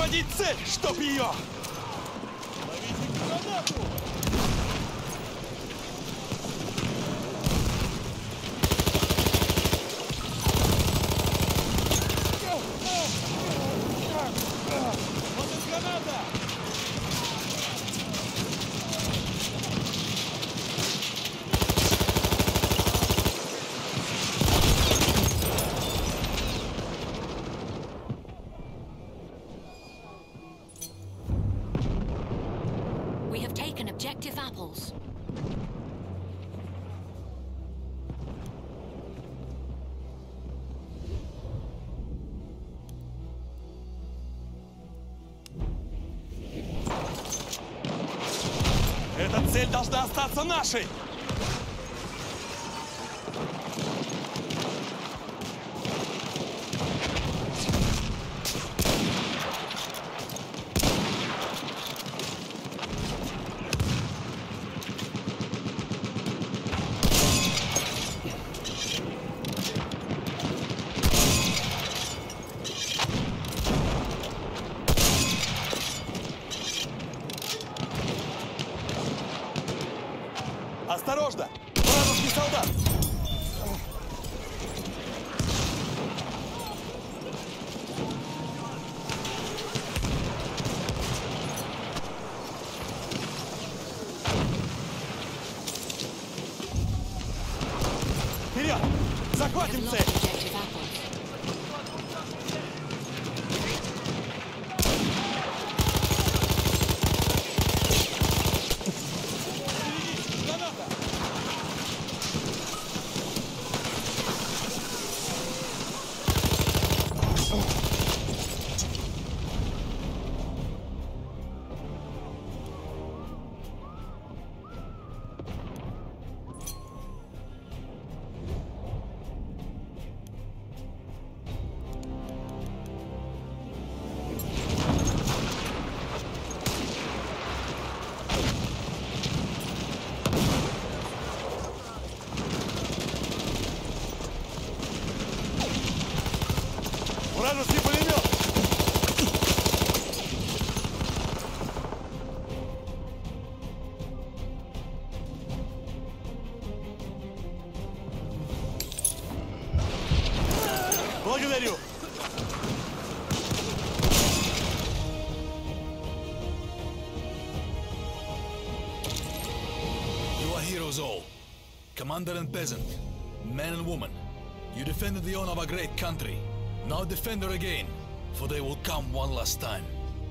Наводить цель, чтоб ее! Ловите гранату! Вот и граната! We have taken objective apples. Эта цель должна остаться нашей! Осторожно! Вражеский солдат! Вперед! Захватим цель! Objective apples. Граната! Вражеский пулемет! Благодарю! You are heroes all. Commander and peasant, man and woman. You defended the honor of a great country. Now defend her again, for they will come one last time.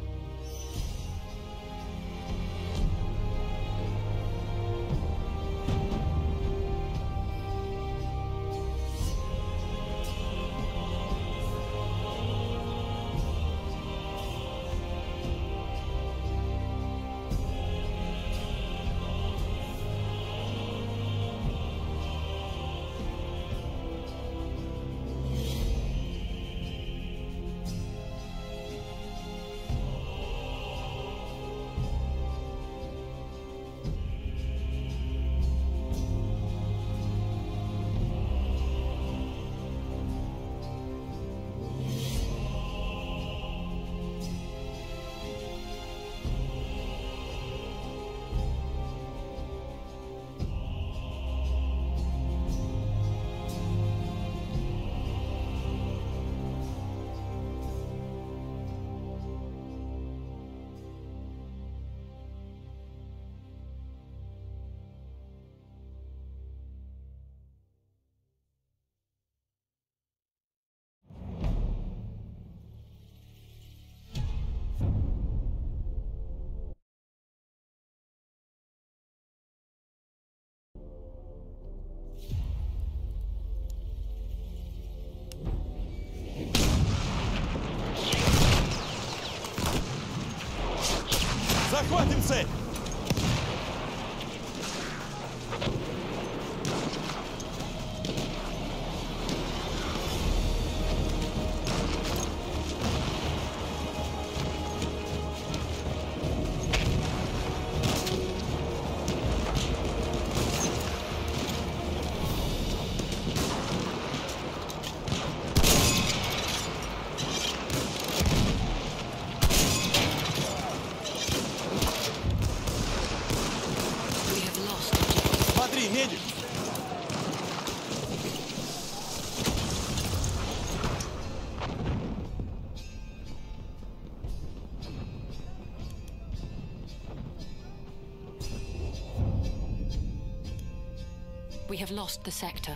Захватим цель! We have lost the sector.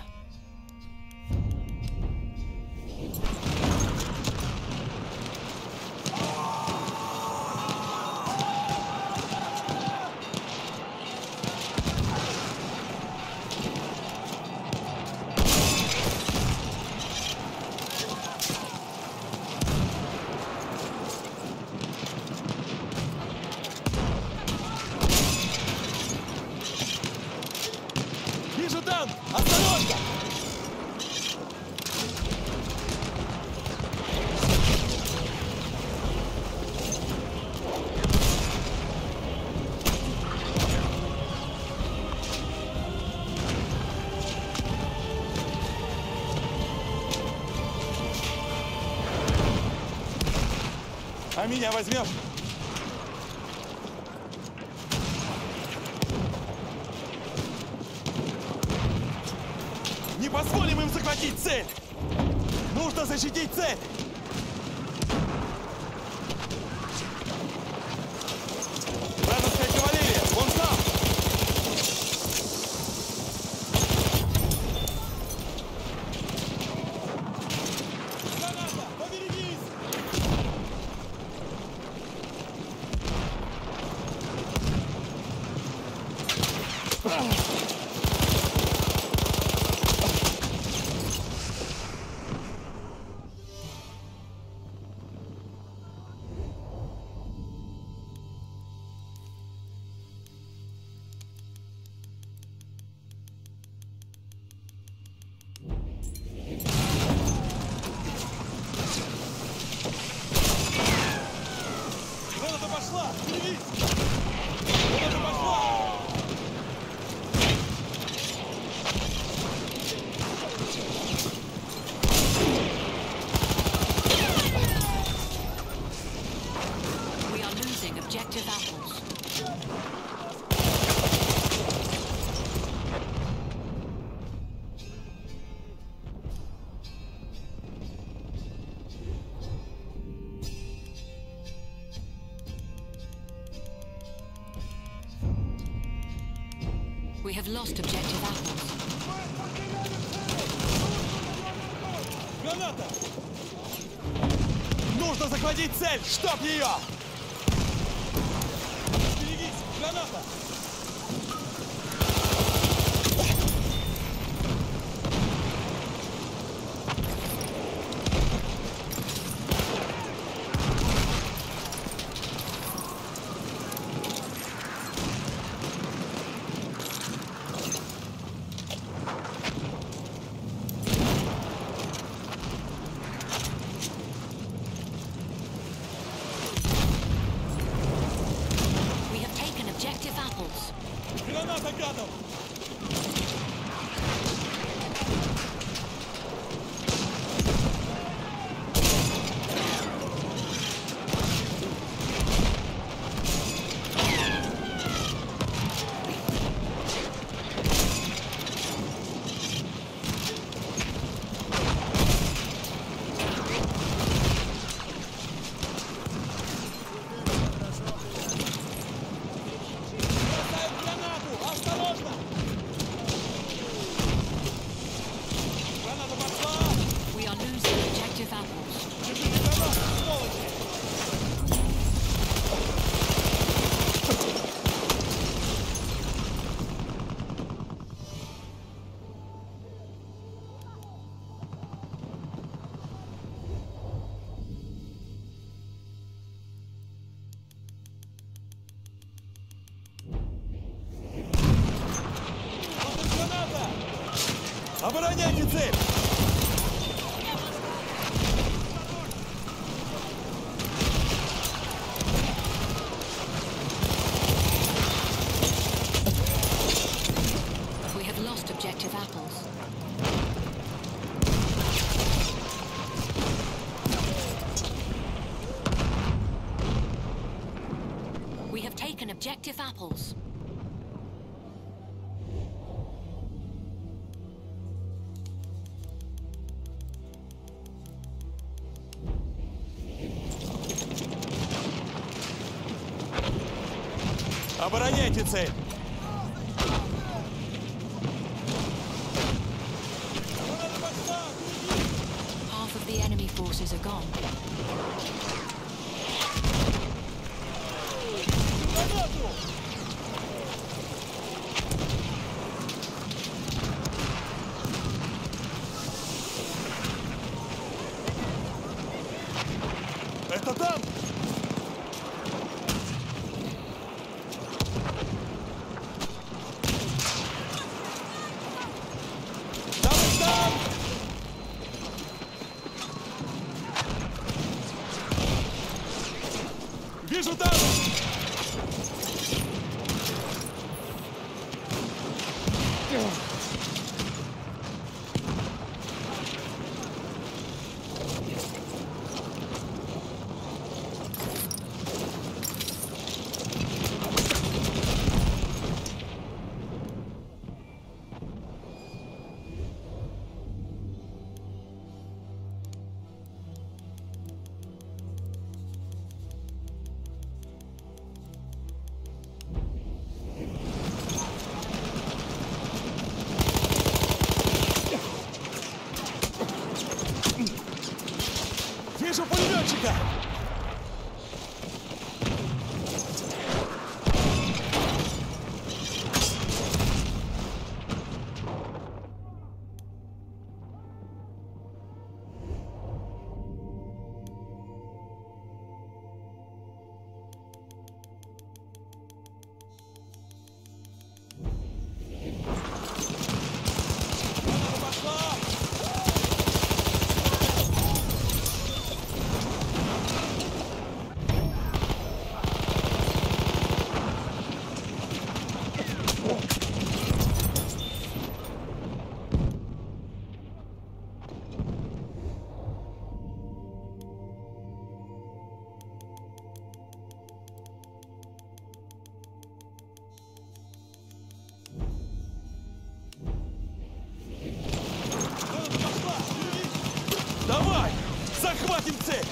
Вижу танк! Осторожно! А меня возьмешь? Не позволим им захватить цель! Нужно защитить цель! Вражеская кавалерия! Вон там! Граната! Поберегись! Граната пошла! Берегись! Граната пошла! We are losing objective apples. We have lost objective apples. Граната! Нужно захватить цель! Чтоб ее! Берегись! Граната! We have taken objective apples. Граната, гадов! Бросают гранату! Осторожно! Граната пошла! We are losing objective apples. Держите гранату, сволочи! Вот и граната! Обороняйте цель! We have lost objective apples. We have taken objective apples. Обороняйте цель! forces are gone. Гранату! Это там! Там и там! Вижу там! Вижу пулеметчика! Пошла! Давай! Захватим цель!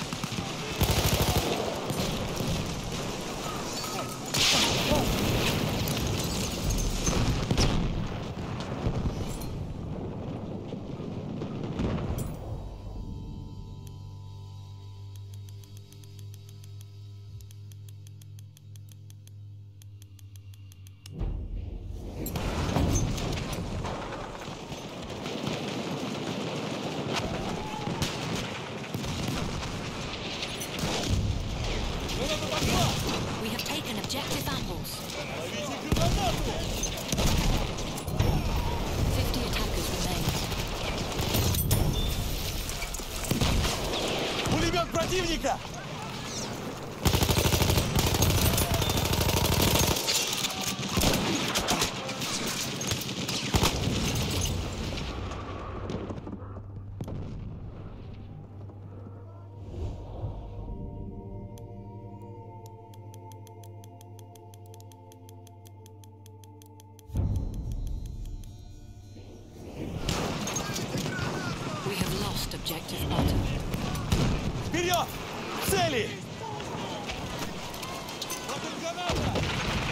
Граната пошла! We have taken objective apples. Ловите гранату! 50 attackers remain. Пулемет противника! We have lost objective butter. Вперед! К цели! Вот и граната!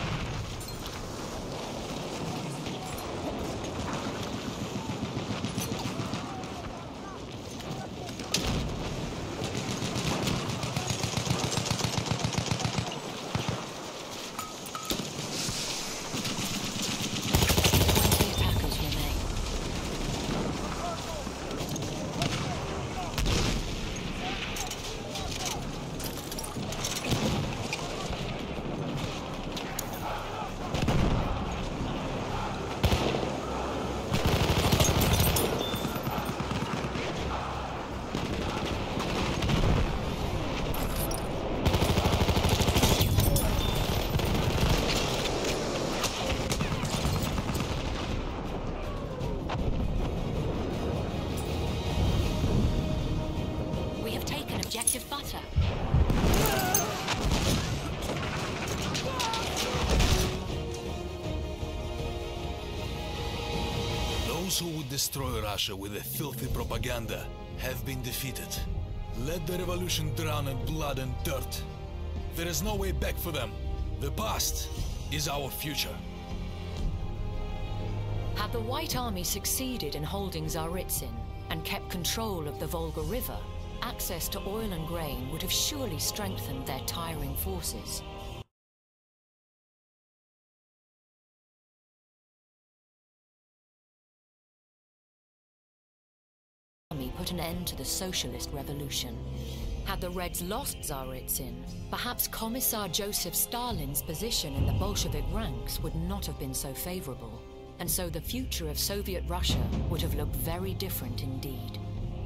Attackers remain. We have taken objective butter. Those who would destroy Russia with their filthy propaganda have been defeated. Let the revolution drown in blood and dirt. There is no way back for them. The past is our future. Had the White Army succeeded in holding Tsaritsyn and kept control of the Volga River, Access to oil and grain would have surely strengthened their tiring forces. Put an end to the socialist revolution. Had the Reds lost Tsaritsyn, perhaps Commissar Joseph Stalin's position in the Bolshevik ranks would not have been so favorable, and so the future of Soviet Russia would have looked very different indeed.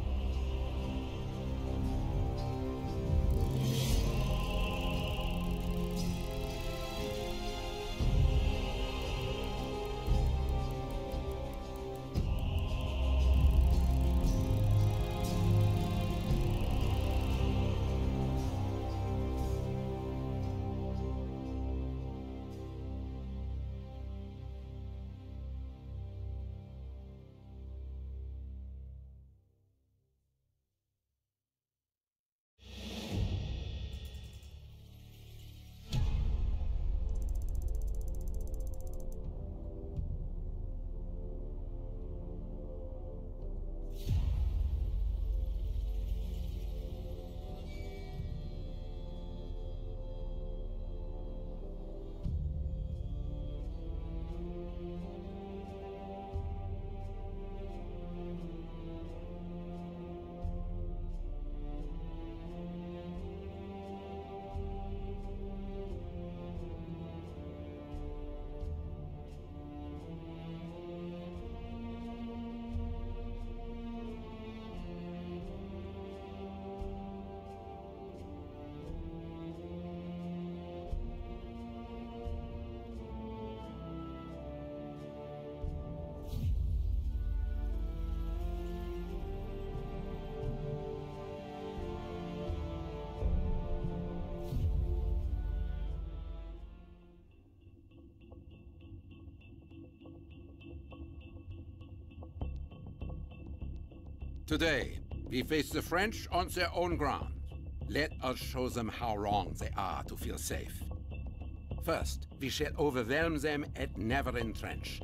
Today, we face the French on their own ground. Let us show them how wrong they are to feel safe. First, we shall overwhelm them at Neverin Trench.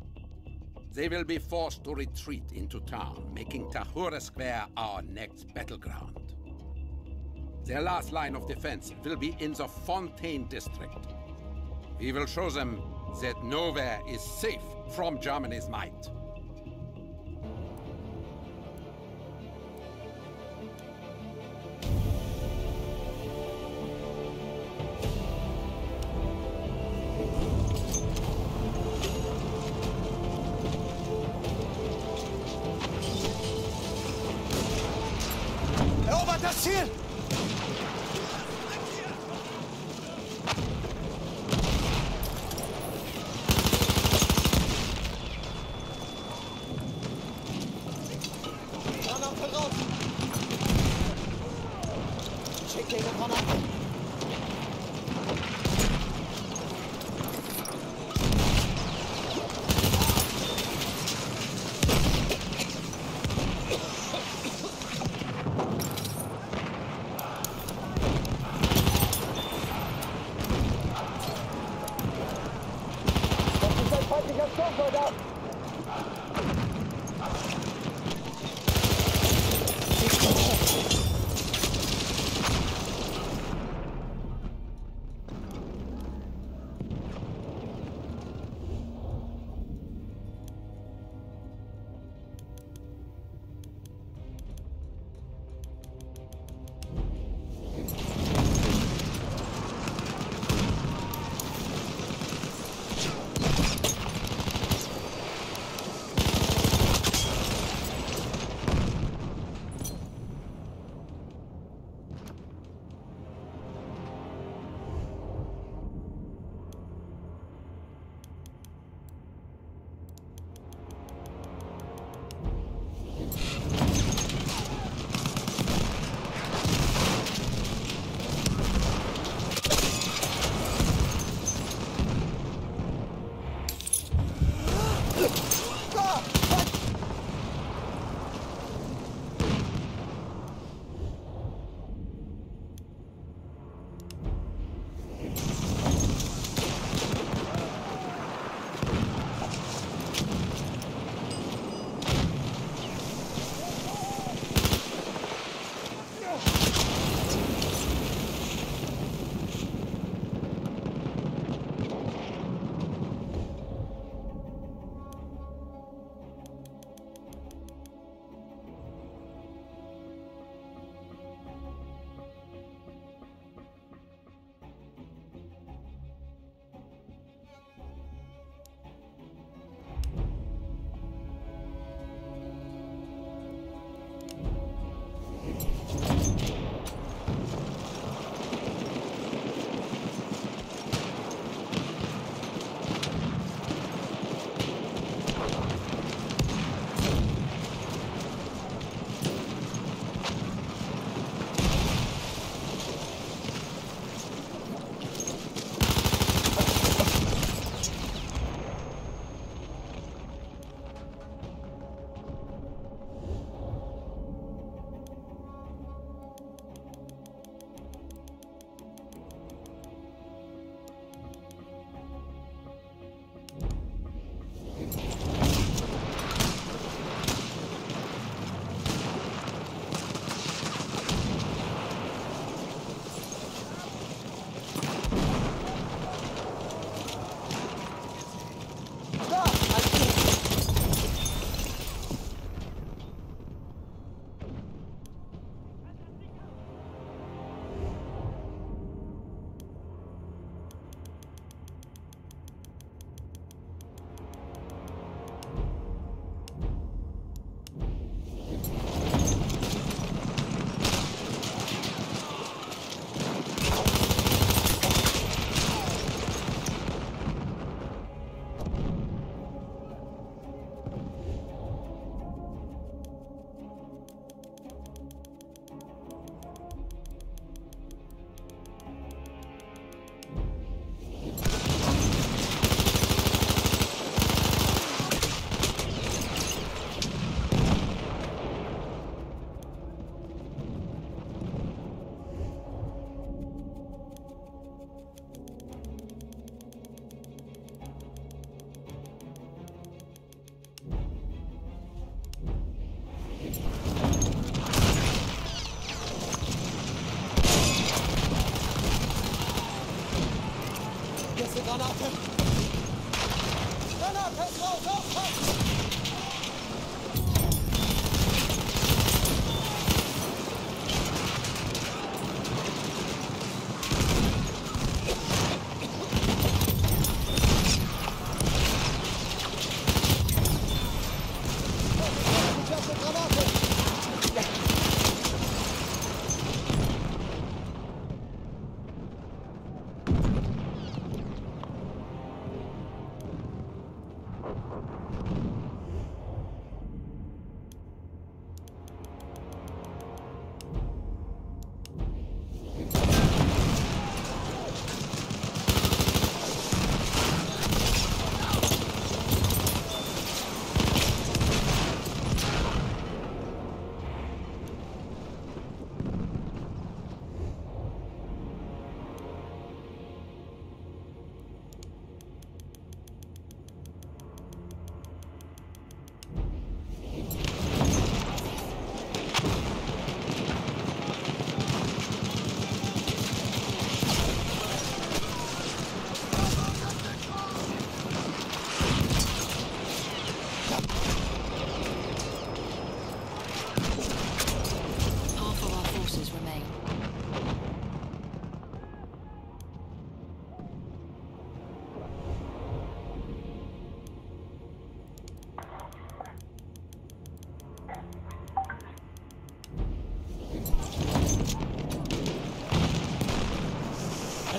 They will be forced to retreat into town, making Tahura Square our next battleground. Their last line of defense will be in the Fontaine district. We will show them that nowhere is safe from Germany's might. Erobert das Ziel! Granate raus! Schick gegen Granate!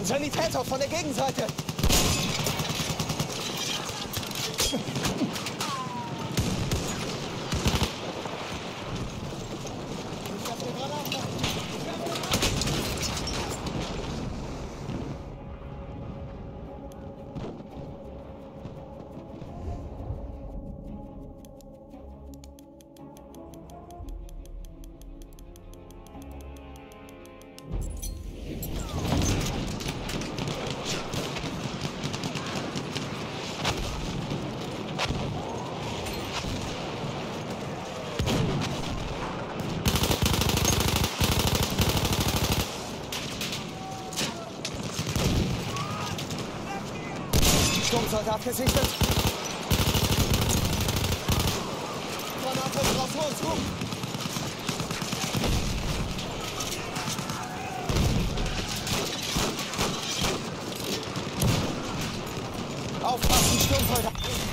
Sanitäter von der Gegenseite! Sturmsoldat gesichtet. Granate drauf vor uns rum. Aufpassen, Sturmsoldat.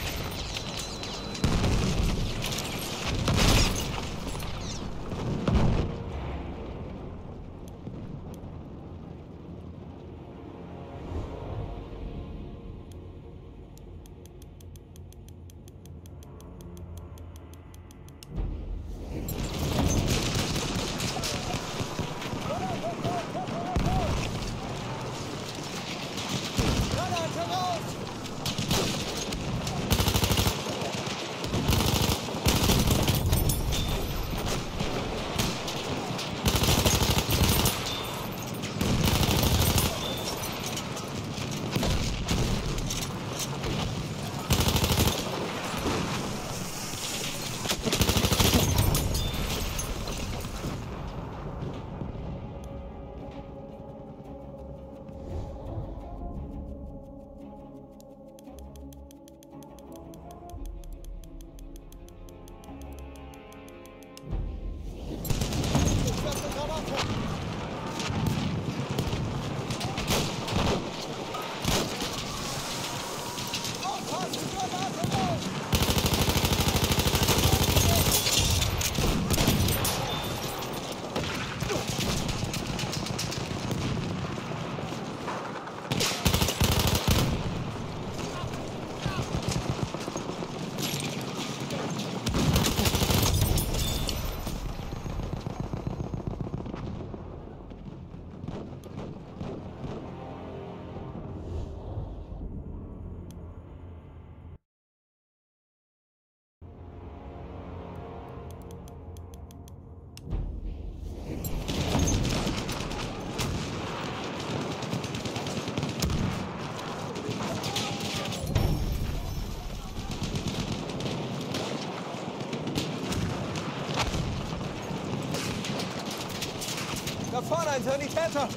Da vorne ein Sanitäter!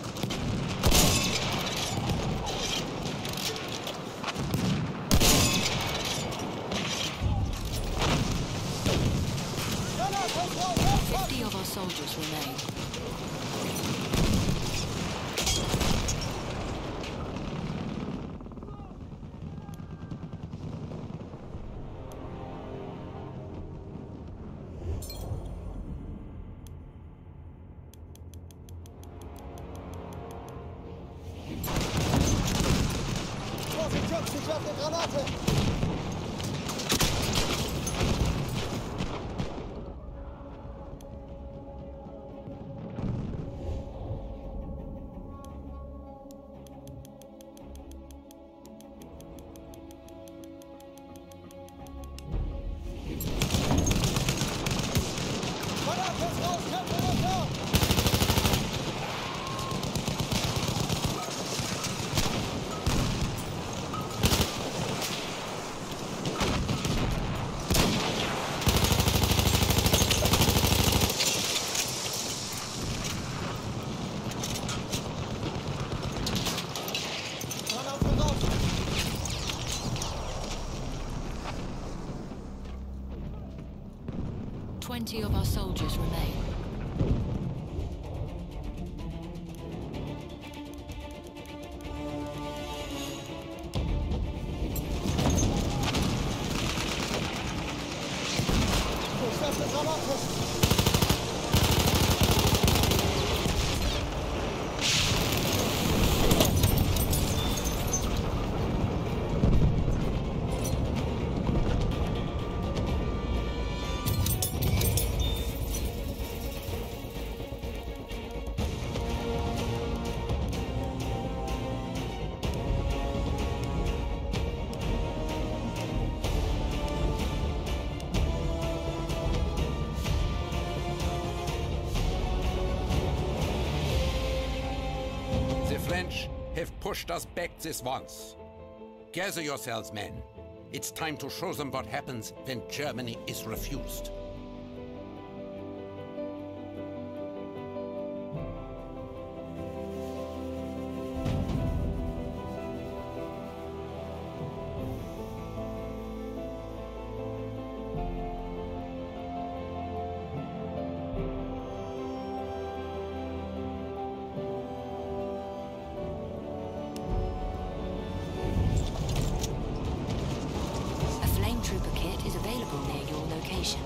Fifty of our soldiers remain. 40 auf der Granate! 20 of our soldiers remain. have pushed us back this once. Gather yourselves, men. It's time to show them what happens when Germany is refused. Trooper kit is available near your location.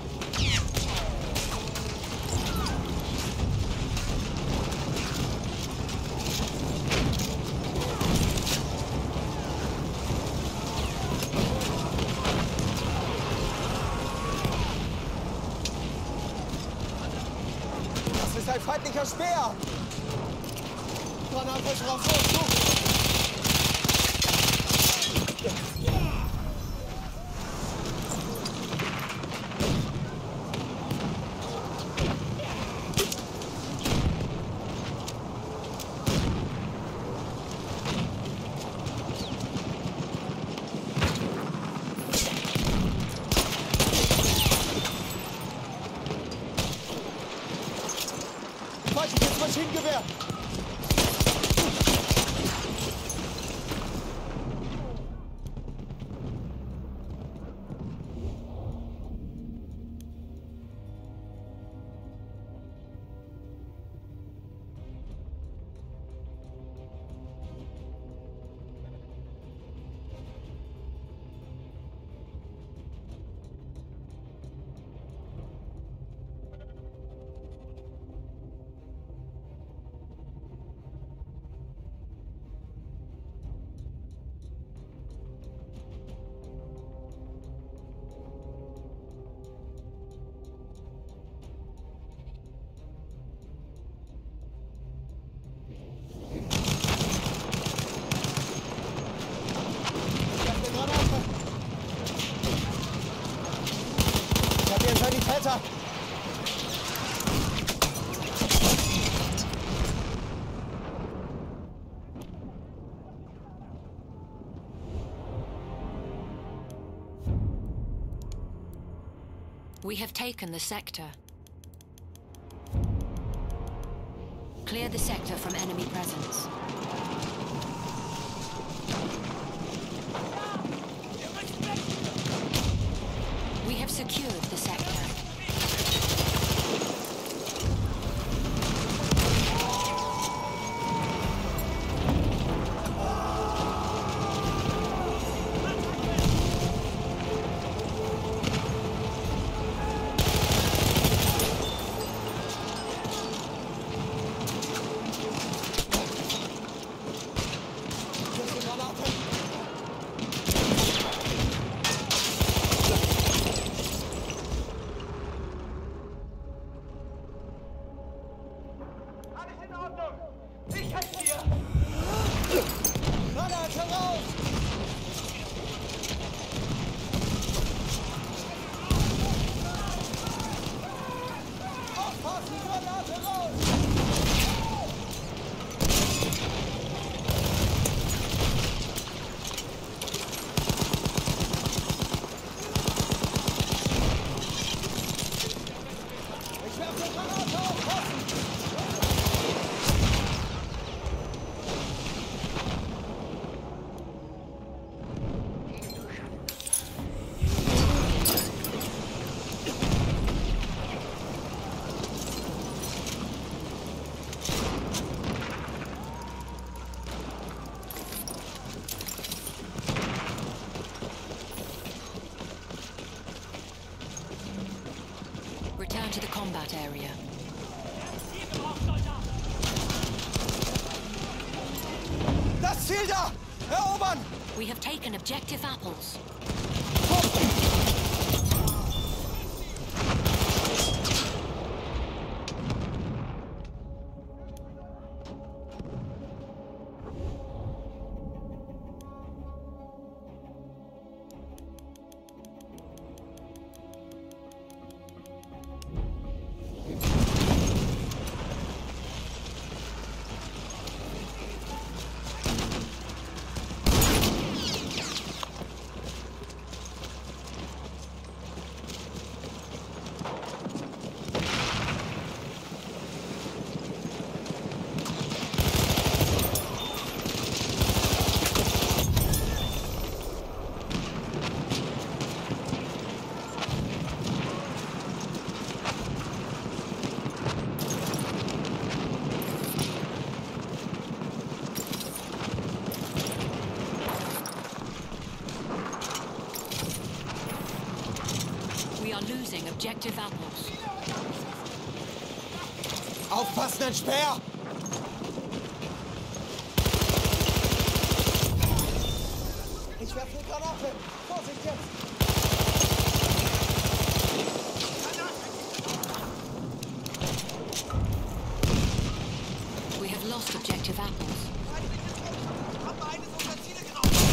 Das ist ein feindlicher Speer! Granate drauf, los! Feindliches Maschinengewehr! Sanitäter! We have taken the sector. Clear the sector from enemy presence. We have secured the sector. Return to the combat area. Das Ziel da! Erobern! We have taken objective apples. objective apples. Aufpassen, ein Speer! Ich werfe eine Granate! Vorsicht jetzt! We have lost objective apples. Haben wir eines unserer Ziele genommen?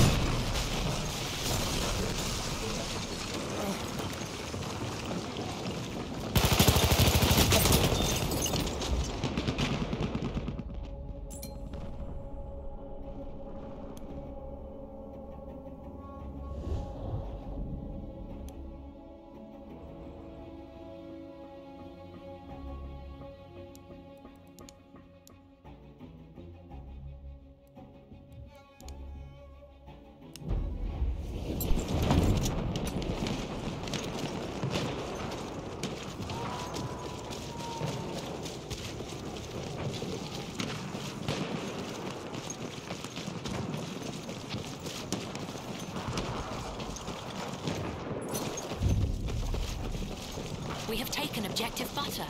We have taken objective butter.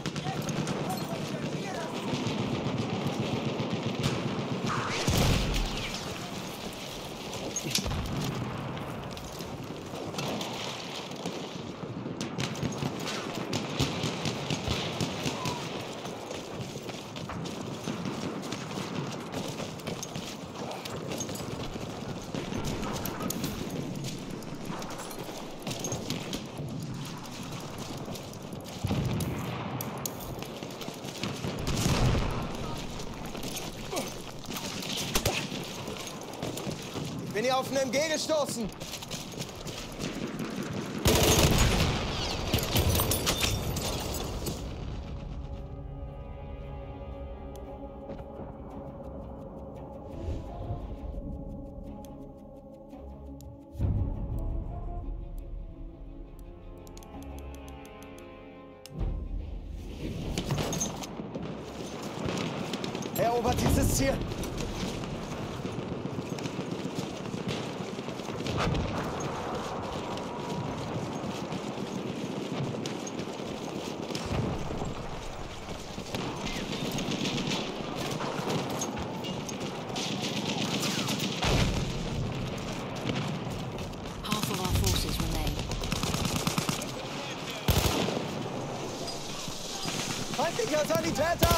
Bin hier auf einen MG gestoßen. Erobert dieses Ziel. Half of our forces remain. Feindlicher Sanitäter!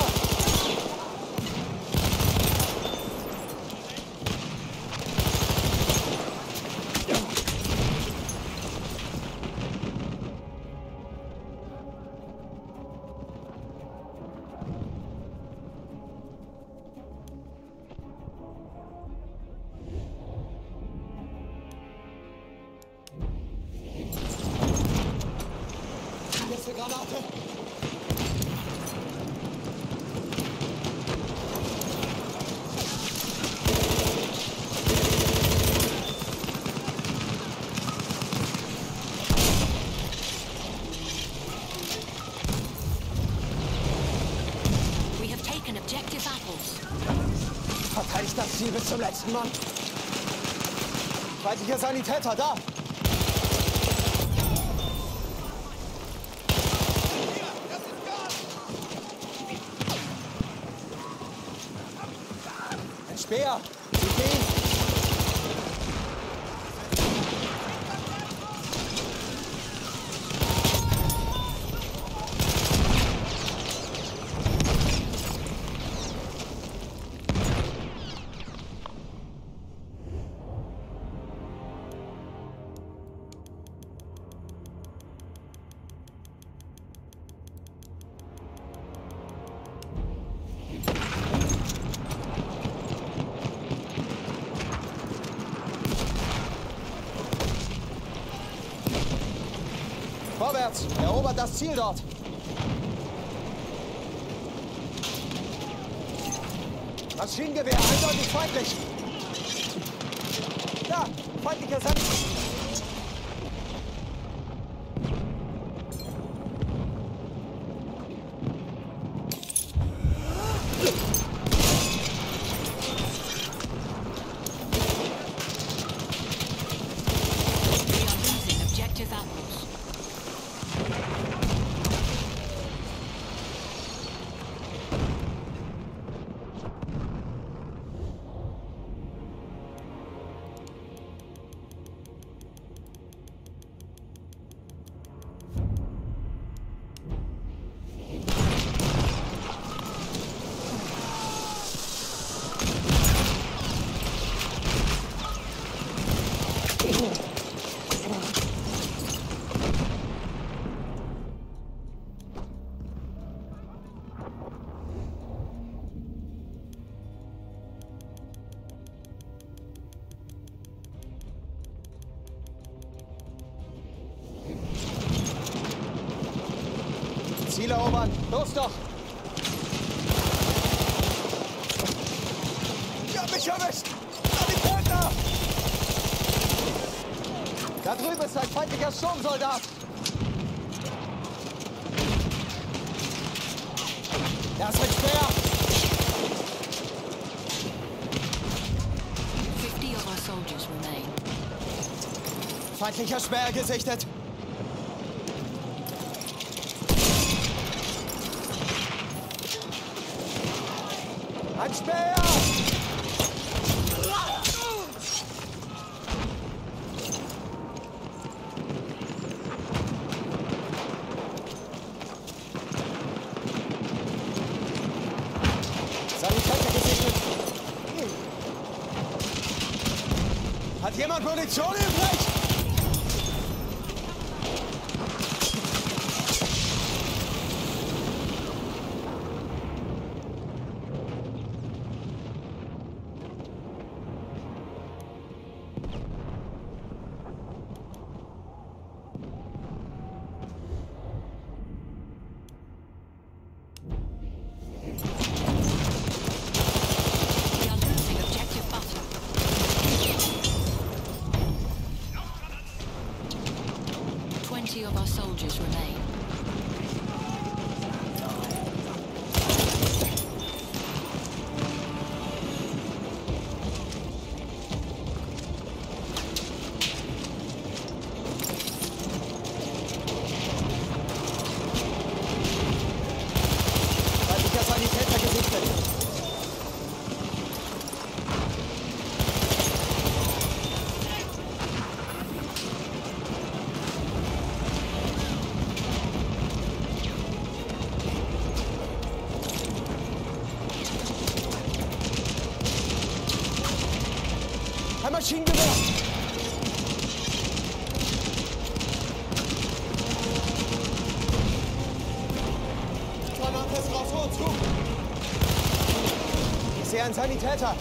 Jetzt eine Granate! We have taken objective apples. Verteidigt das Ziel bis zum letzten Mann. Feindlicher Sanitäter, da! Ein Speer! Sie gehen! Vorwärts! Erobert das Ziel dort! Maschinengewehr, eindeutig feindlich! Da! Feindlicher Sanitäter! We are losing objective apples. Ziel erobern. Los doch! Ich hab mich erwischt! Sanitäter! Da drüben ist ein feindlicher Sturmsoldat! Er ist mit Speer! 50 of our soldiers remain. Feindlicher Speer gesichtet! Ein Speer! Sanitäter gesichtet! Hat jemand Munition übrig? We are losing objective butter. 20 of our soldiers remain. Feindlicher Sanitäter gesichtet! Ein Maschinengewehr! Granate ist raus, hoch zu! Ich sehe einen Sanitäter!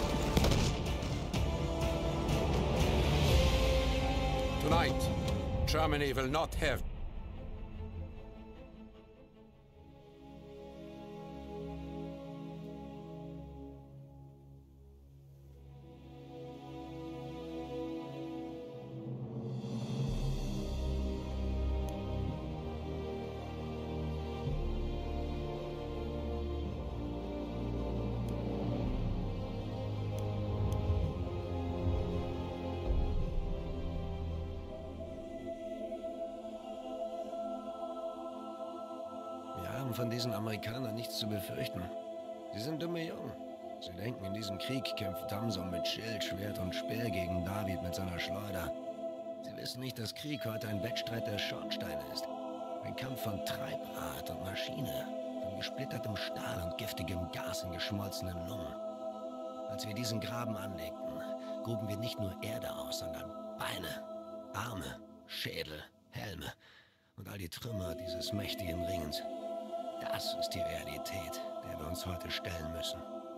Tonight, Germany will not have Wir haben von diesen Amerikanern nichts zu befürchten. Sie sind dumme Jungen. Sie denken, in diesem Krieg kämpft Tamson mit Schild, Schwert und Speer gegen David mit seiner Schleuder. Sie wissen nicht, dass Krieg heute ein Wettstreit der Schornsteine ist. Ein Kampf von Treibrad und Maschine, von gesplittertem Stahl und giftigem Gas in geschmolzenen Lungen. Als wir diesen Graben anlegten, gruben wir nicht nur Erde aus, sondern Beine, Arme, Schädel, Helme und all die Trümmer dieses mächtigen Ringens. Das ist die Realität, der wir uns heute stellen müssen.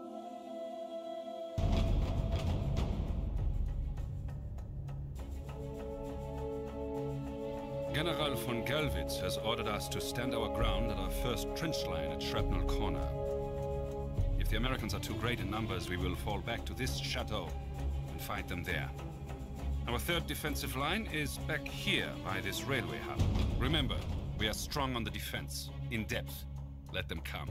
General von Gellwitz has ordered us to stand our ground at our first trench line at Shrapnel Corner. If the Americans are too great in numbers, we will fall back to this chateau and fight them there. Our third defensive line is back here by this railway hub. Remember, we are strong on the defense, in depth. Let them come.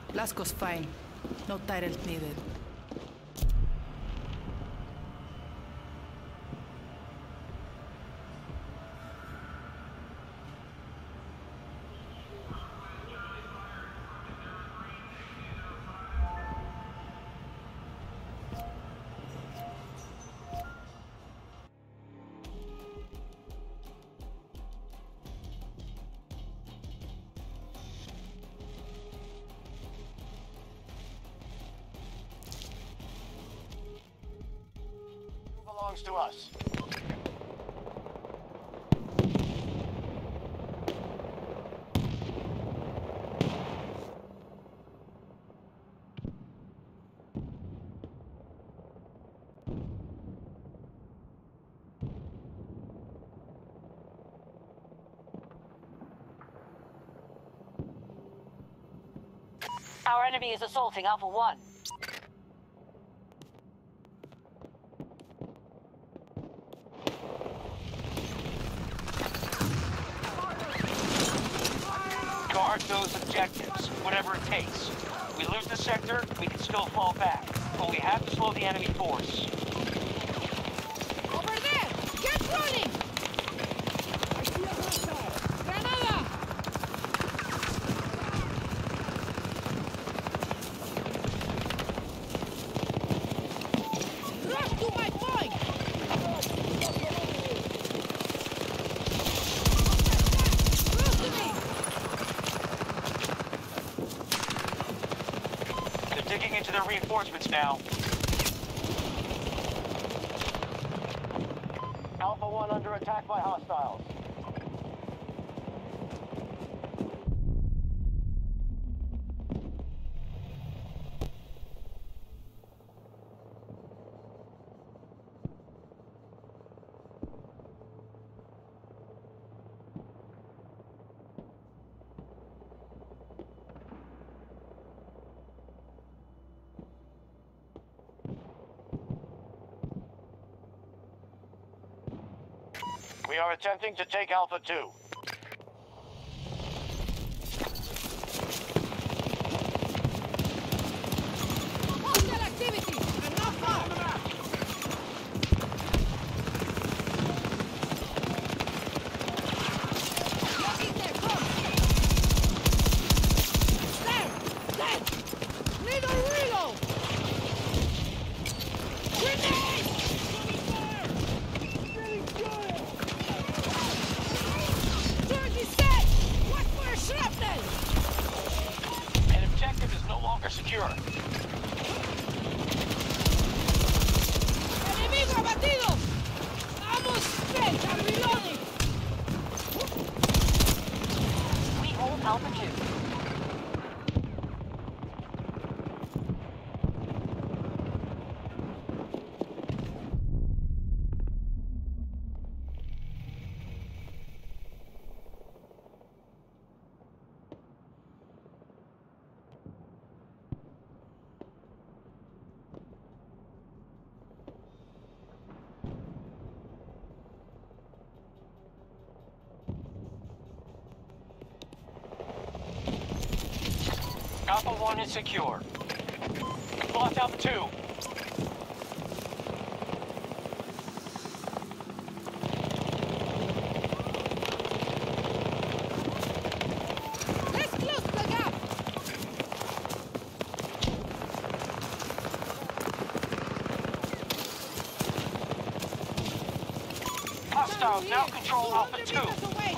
Lasco's fine. No tyrant needed. Belongs to us. Our enemy is assaulting Alpha 1. Guard those objectives, whatever it takes. We lose the sector, we can still fall back. But we have to slow the enemy force. Over there! Get running! Granada! Rush to my point! Close to me! They're digging into their reinforcements now. Alpha 1 under attack by hostiles. We are attempting to take Alpha 2. Hostile activity! And not far! Get in there, come! There! Dead! Need a reload! Grenade! Turret is dead! Watch for a shrapnel! An objective is no longer secure. ¡Enemigo abatido! ¡Vamos straight! I'm reloading! We hold Alpha 2. Alpha 1 is secure. We've lost Alpha 2. Let's close the gap! Hostiles now control Alpha 2. Meters away.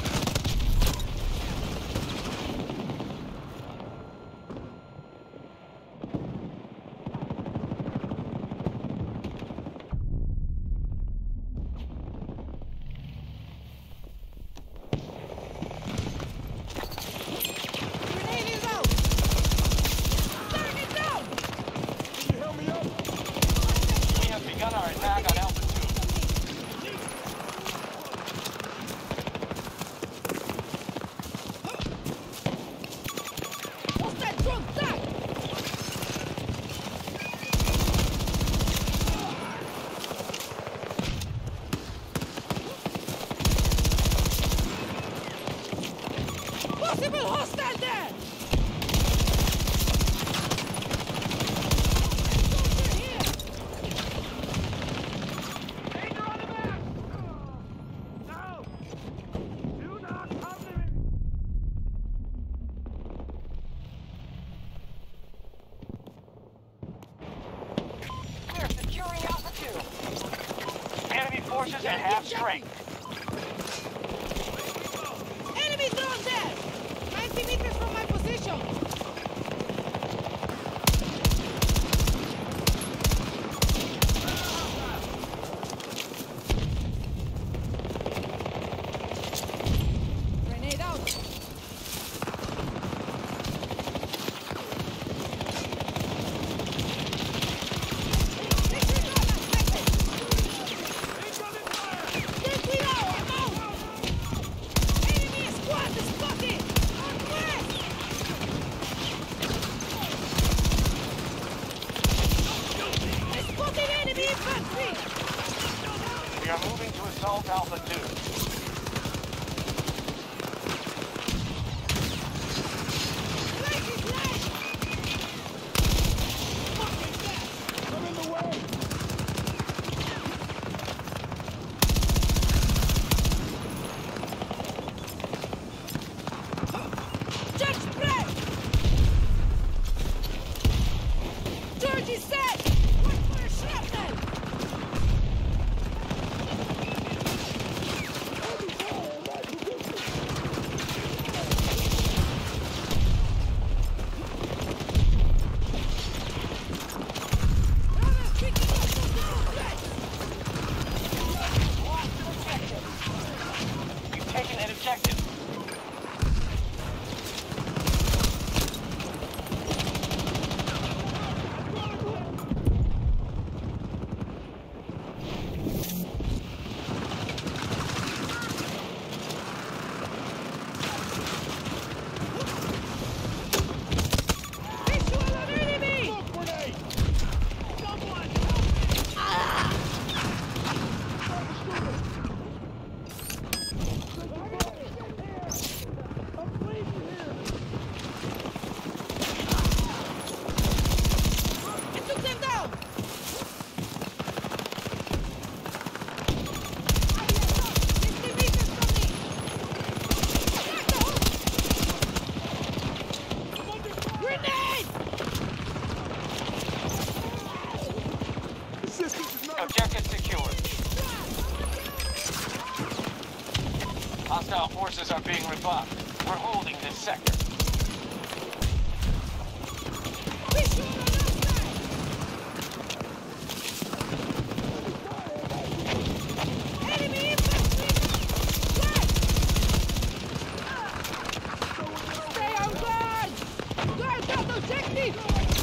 Grenade is out! Turn it down! We have begun our attack on Alpha 2. forces at half strength. Enemy drone there! 90 meters from my position! Grenade out! We are moving to assault Alpha 2. Georgie set! Watch for a shrapnel! We've taken an objective. Visual on enemy! I took them down! 50 meters from me! Attack the hook! Grenade! Objective secured. Hostile forces are being rebuffed. We're holding this sector. Visual on our side! Enemy infantry! Right! Stay on guard! Guard that objective!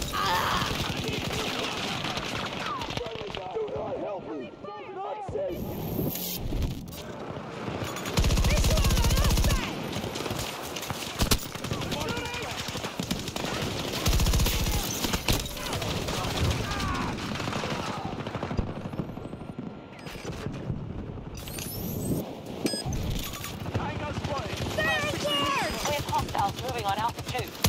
Visual on our side! Stay on guard! We have hostiles moving on Alpha 2.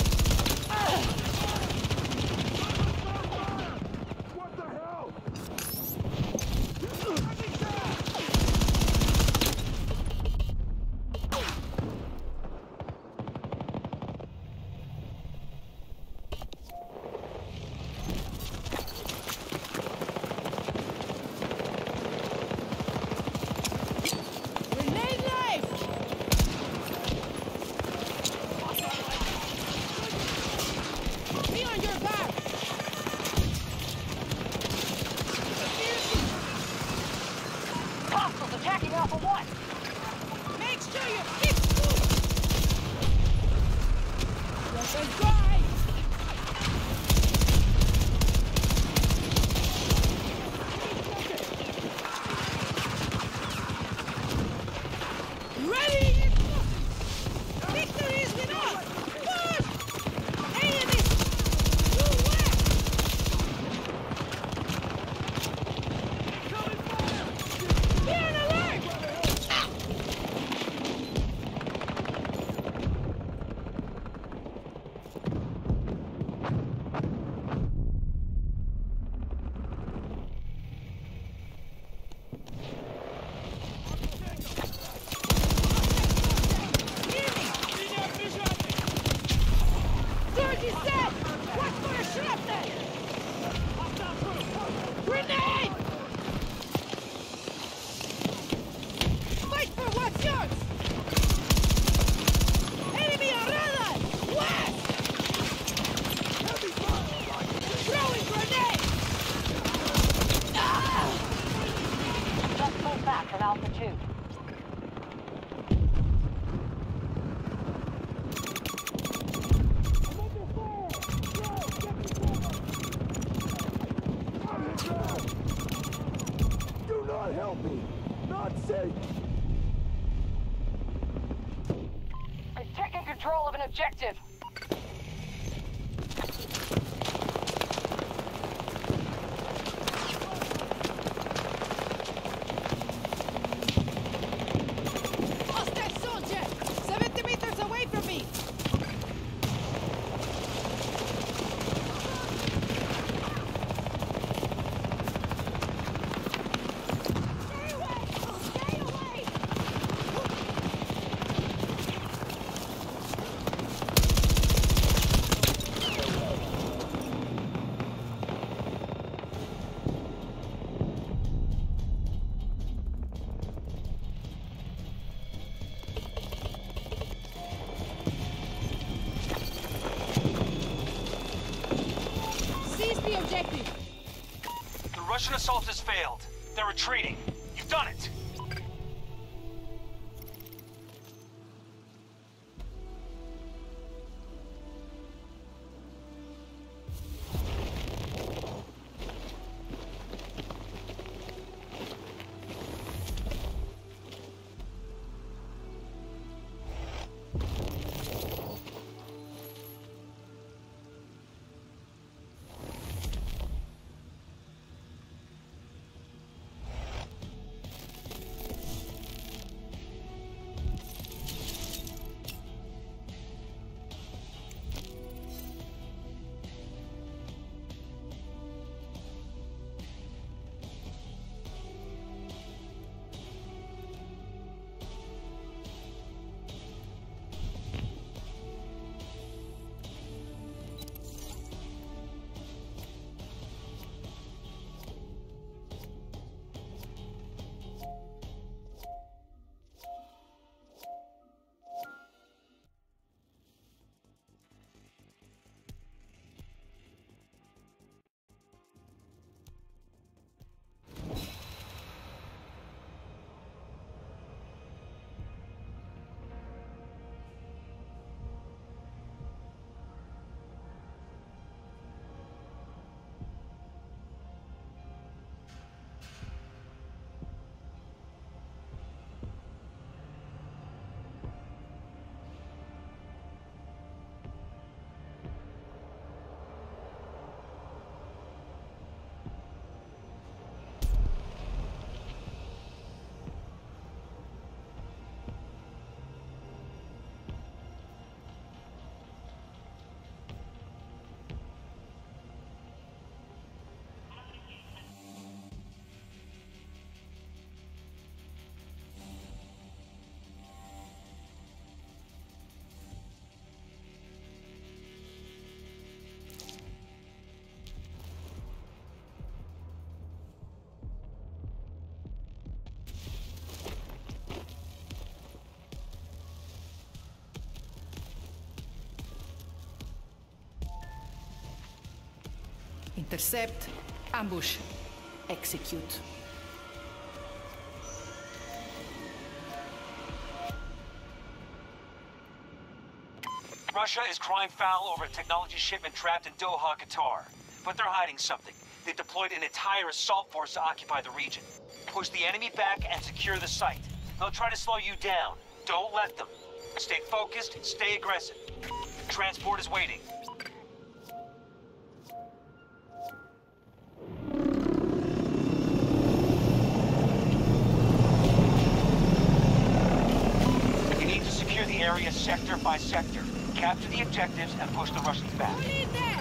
Grenade life! Be on your back! Hostiles attacking Alpha 1. Make sure your hips move! Weapons dry! Ready! Victory is with us! Push! Enemies! To west! Be on alert! Georgie set! Watch for a shrapnel! Grenade! God help me! Not safe! I'm taking control of an objective. Hostile soldier! 70 meters away from me! Stay away! Stay away! Seize the objective! The Russian assault has failed. They're retreating. You've done it! Intercept, ambush, execute. Russia is crying foul over a technology shipment trapped in Doha, Qatar. But they're hiding something. They deployed an entire assault force to occupy the region. Push the enemy back and secure the site. They'll try to slow you down. Don't let them. Stay focused, stay aggressive. Transport is waiting. You need to secure the area sector by sector. Capture the objectives and push the Russians back. Pull in there!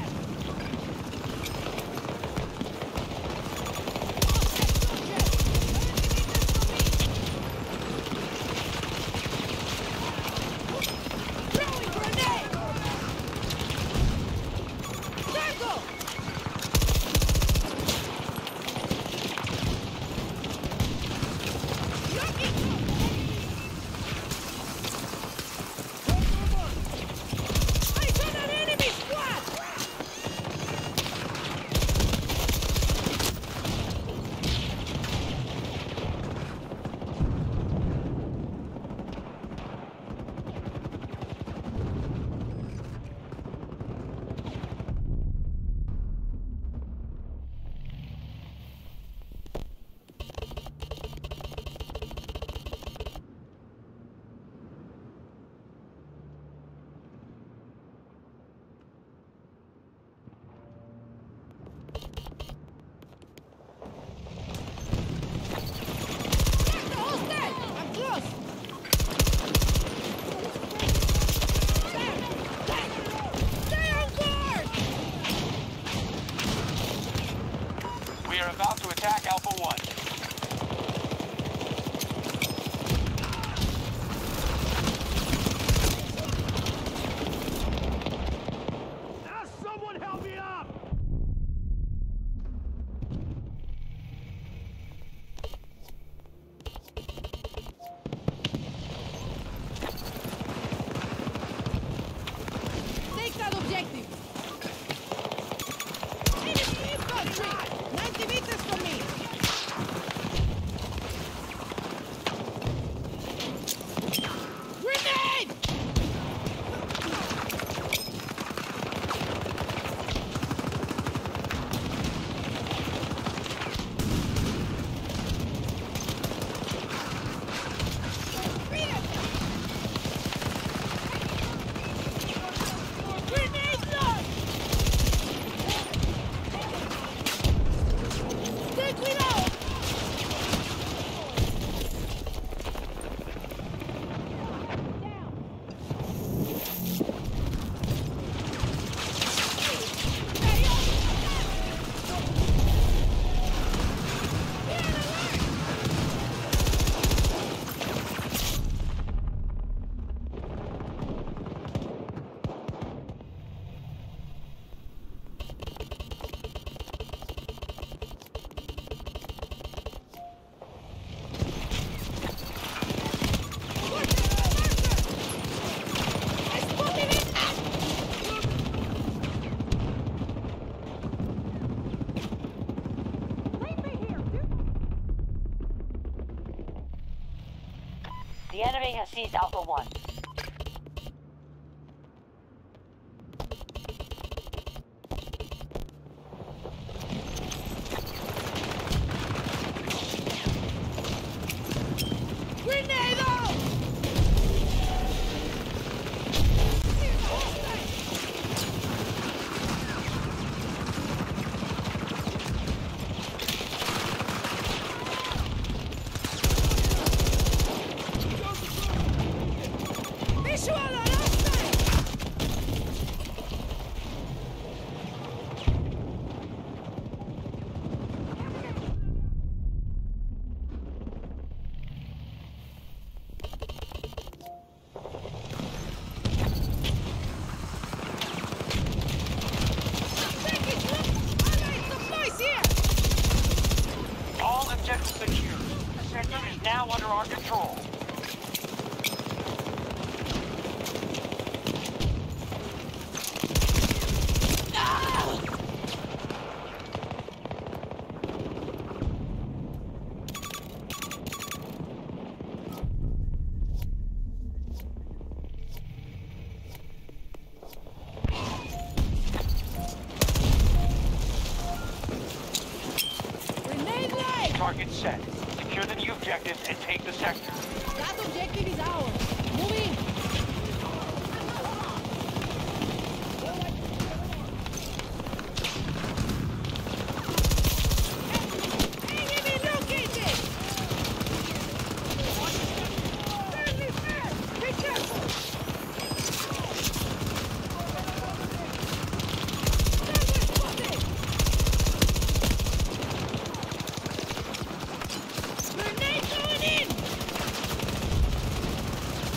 The enemy has seized Alpha 1. All objectives secure. The sector is now under our control. Target set. Secure the new objectives and take the sector. That objective is ours. Moving. Enemy located! Friendly fire! Be careful! Target spotted! Grenade going in!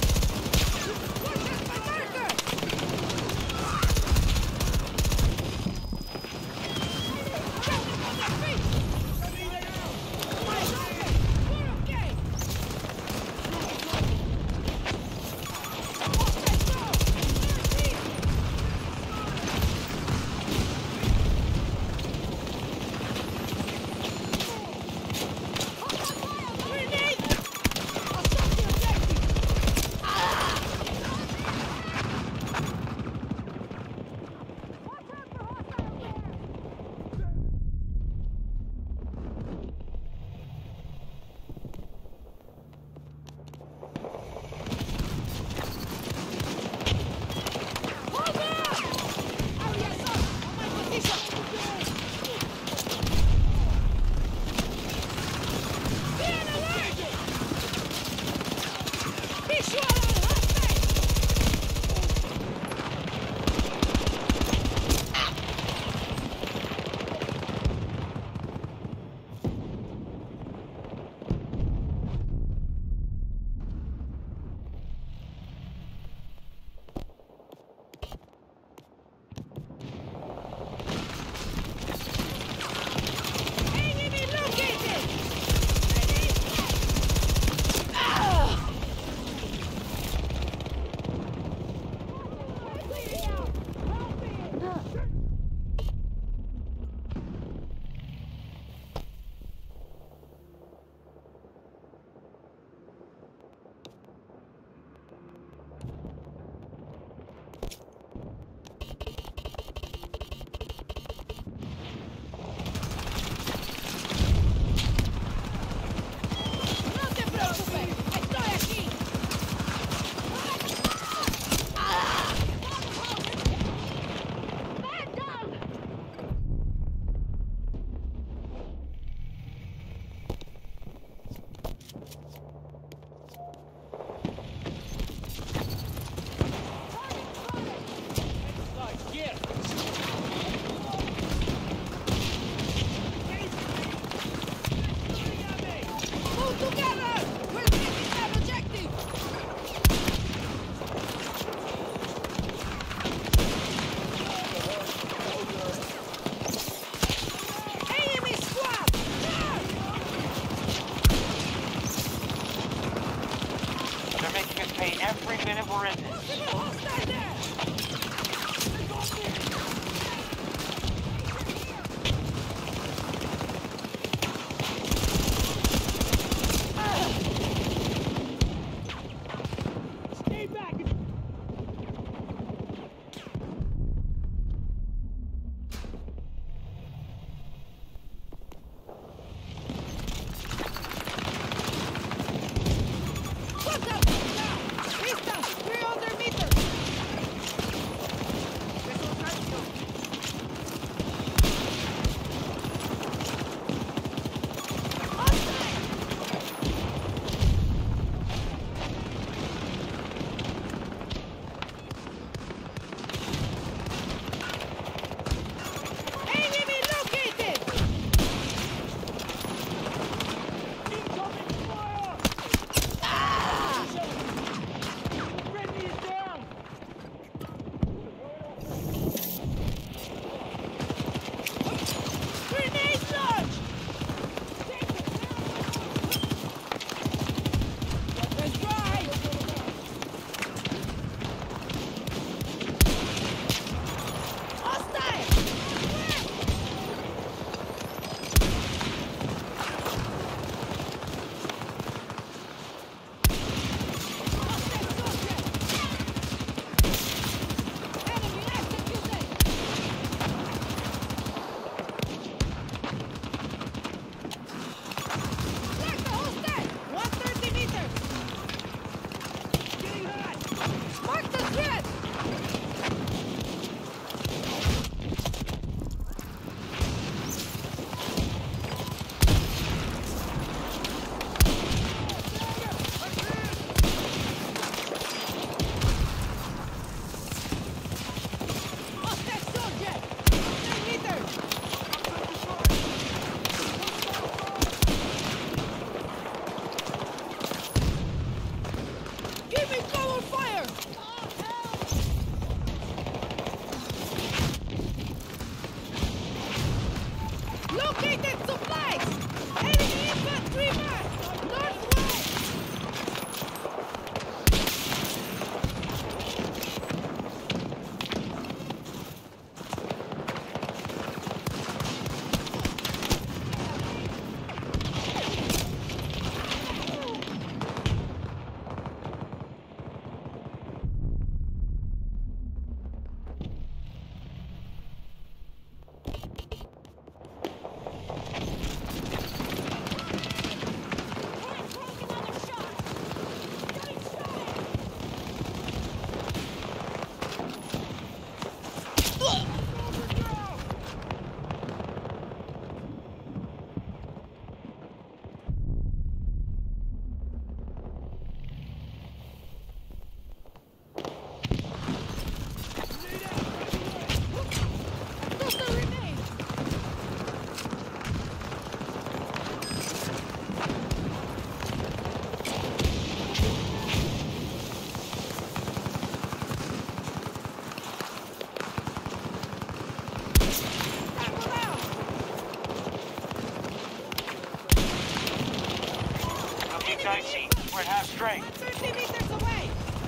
We're at half strength. 30 meters away!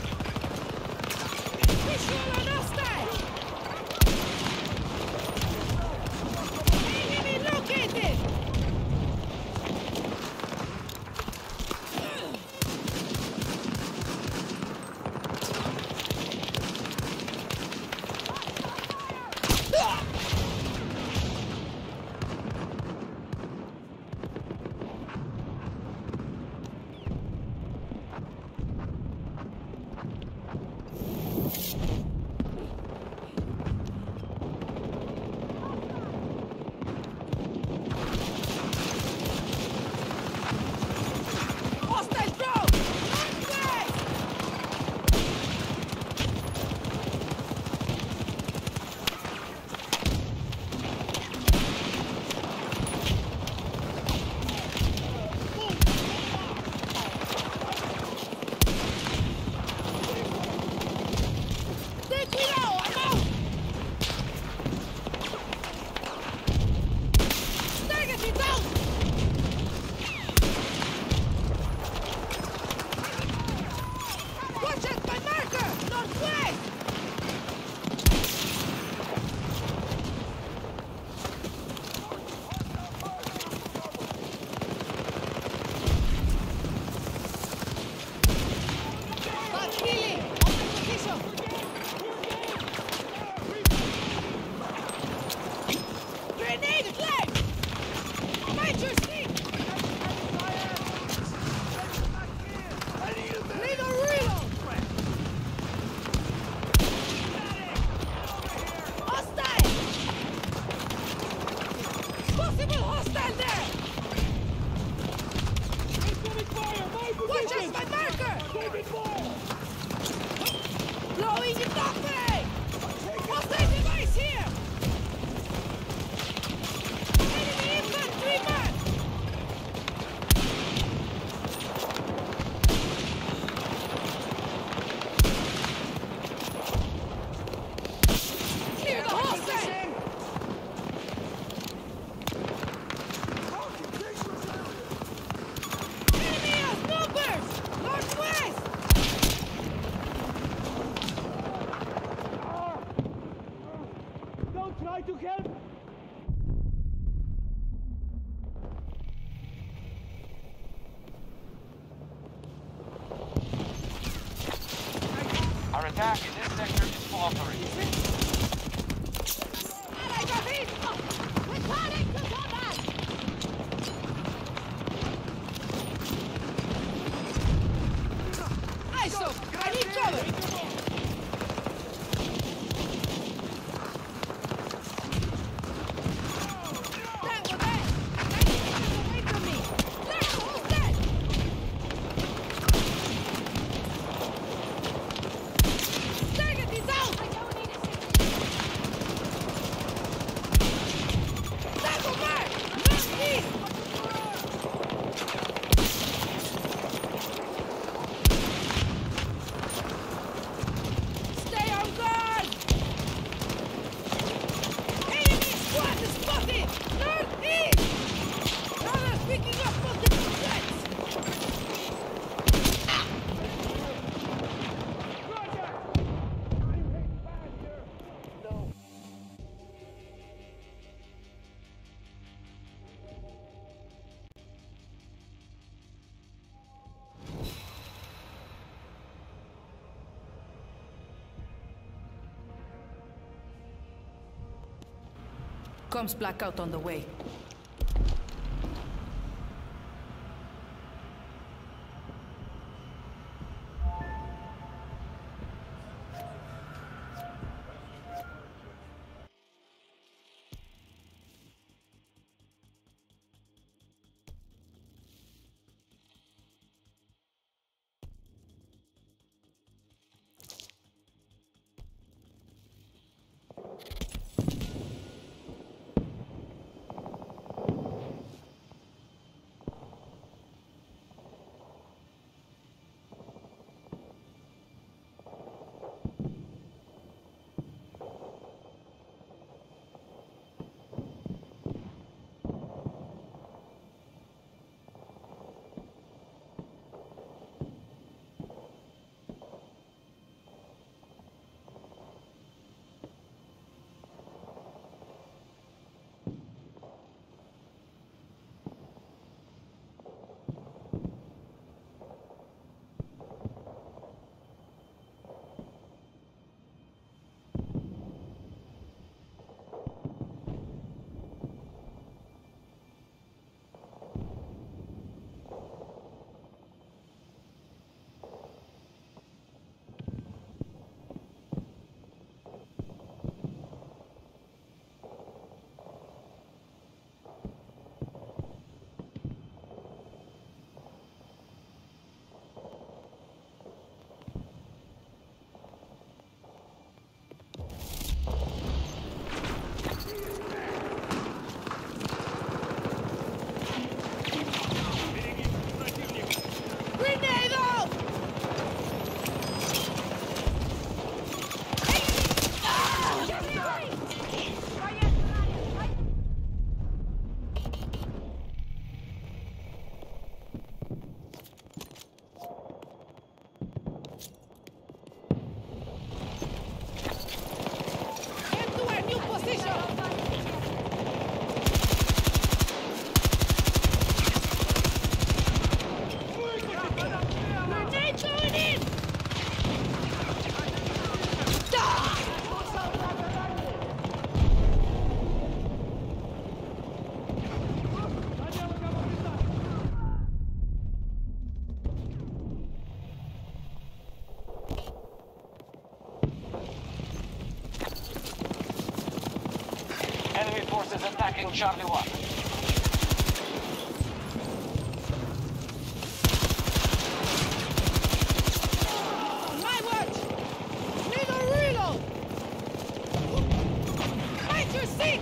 Visual on hostile! Enemy located! Hostile drone! Northwest! Take me now! I'm out! Target is out! Watch at my marker! Northwest! Start healing! On the position! Grenade flame! Major sneak! Need a reload! Hostile! Possible hostile there! Watch out, my marker! Blowing it off me! Hostile device here! Enemy infantryman! Clear the hostile! Enemy has numbers! Northwest! Don't try to help! Our attack in this sector is faltering. Returning to combat! ISO! I need cover! Tango back! 90 meters away from me! There's a hostile! Target is out! Tango back! Northeast! Stay on guard! Enemy squad is spotted! Northeast! Runners picking up multiple threats! Comms blackout on the way. attacking Charlie 1. My watch! Need a reload! Find your seat!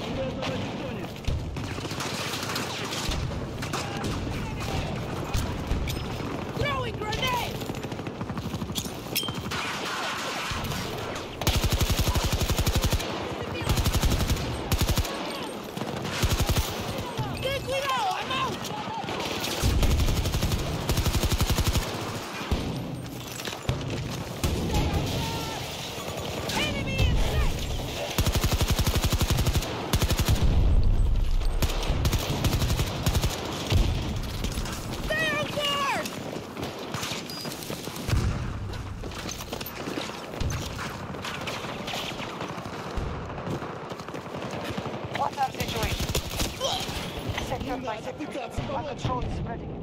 Throwing grenade! Get below! I'm out! Enemy in sight! Stay on guard! What's our situation? Sector by sector. Our control is spreading.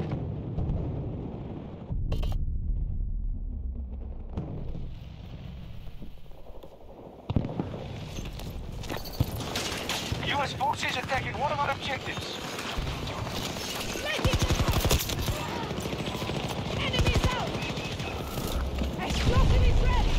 U.S. forces attacking one of our objectives. Enemies out! Explosive is ready!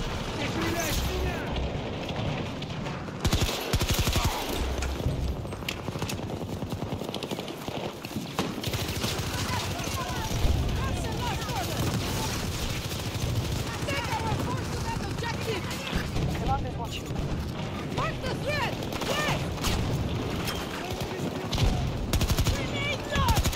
Take our force to that objective! Commander's watching. Mark the threat! West! Grenade launched!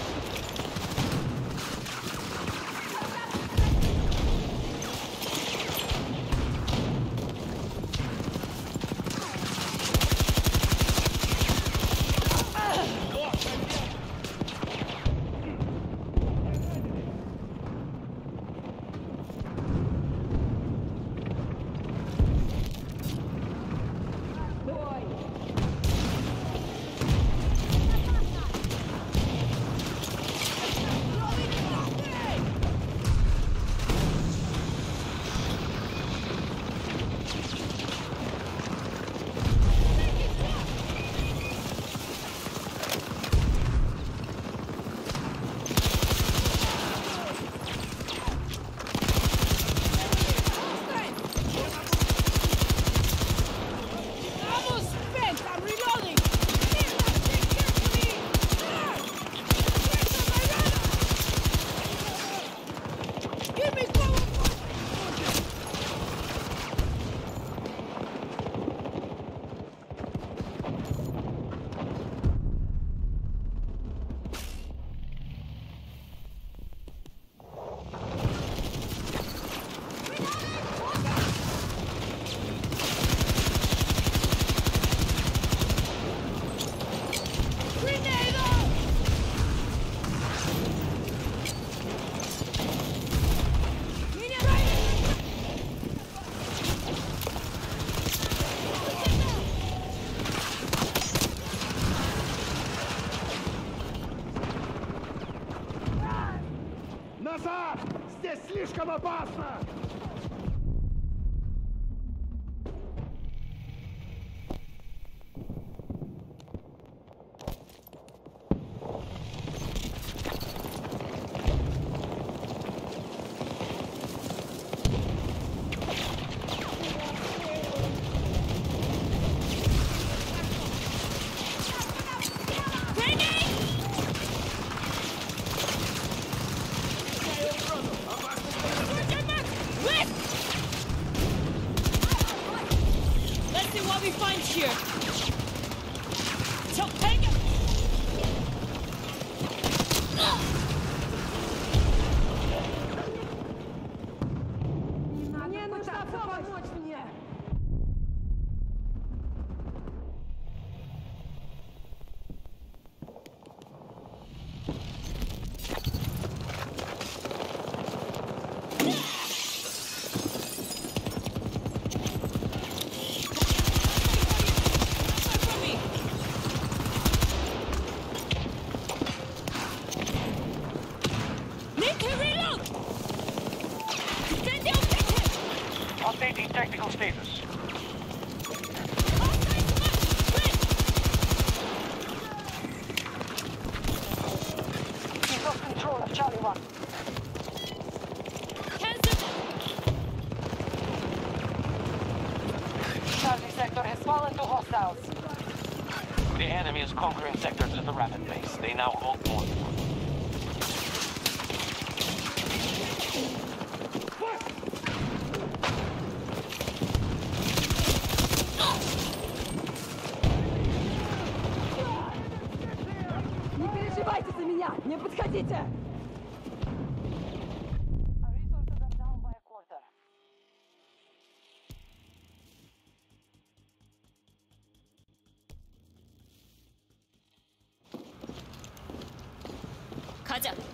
Almost spent! I'm reloading! Here, think carefully! Where's my runner? Give me forward! Grenade out! Назад! Здесь слишком опасно! Let's see what we find here. So take it. Мне нужна помощь мне. fell into hostiles. The enemy is conquering sectors at a rapid pace. They now hold more. Не переживайте за меня! Не подходите! Our resources are down by a quarter. 가자.